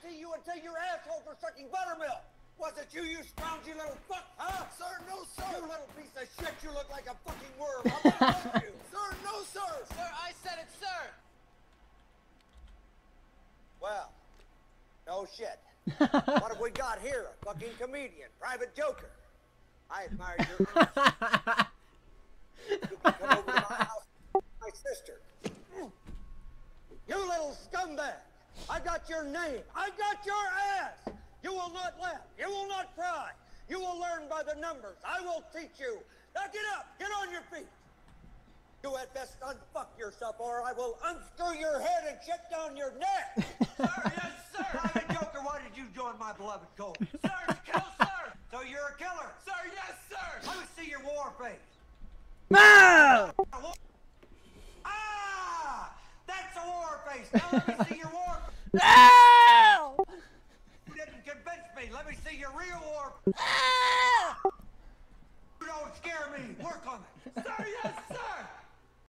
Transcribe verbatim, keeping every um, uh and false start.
see you until your assholes were sucking buttermilk. Was it you, you scroungy little fuck, huh? Sir, no, sir. You little piece of shit, you look like a fucking worm. I'm gonna hurt you. Sir, no, sir. Sir, I said it, sir. Well, no shit. What have we got here? A fucking comedian, private joker. I admire your earnestness. You can come over to my house with my sister. You little scumbag. I got your name. I got your ass. You will not laugh. You will not cry. You will learn by the numbers. I will teach you. Now get up. Get on your feet. You had best unfuck yourself or I will unscrew your head and shut down your neck. Sir, yes, sir. Private Joker, why did you join my beloved cult? Sir, to kill, sir. So you're a killer. Sir, yes, sir. Let me see your war face. No! Ah! That's a war face. Now let me see your war face. No! You didn't convince me. Let me see your real war. Ah! You don't scare me. Work on it. Sir, yes, sir.